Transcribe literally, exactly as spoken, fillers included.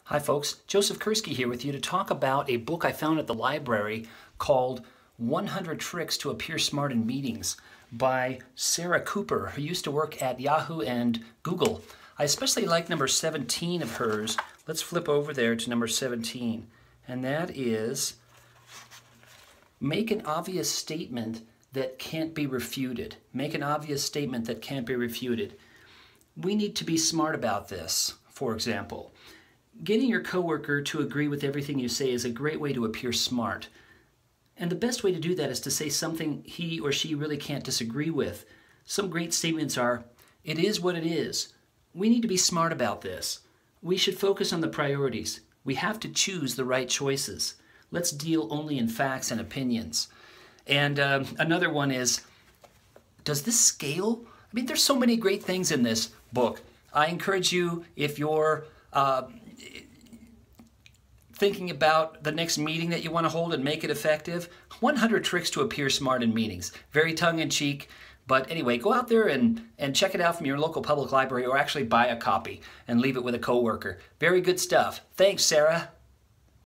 Hi folks, Joseph Kursky here with you to talk about a book I found at the library called one hundred Tricks to Appear Smart in Meetings by Sarah Cooper, who used to work at Yahoo and Google. I especially like number seventeen of hers. Let's flip over there to number seventeen, and that is make an obvious statement that can't be refuted. Make an obvious statement that can't be refuted. We need to be smart about this, for example. Getting your coworker to agree with everything you say is a great way to appear smart. And the best way to do that is to say something he or she really can't disagree with. Some great statements are, "It is what it is." We need to be smart about this. We should focus on the priorities. We have to choose the right choices. Let's deal only in facts and opinions. And uh, another one is, does this scale? I mean, there's so many great things in this book. I encourage you, if you're uh, thinking about the next meeting that you want to hold and make it effective, one hundred Tricks to Appear Smart in Meetings. Very tongue-in-cheek, but anyway, go out there and, and check it out from your local public library, or actually buy a copy and leave it with a coworker. Very good stuff. Thanks, Sarah.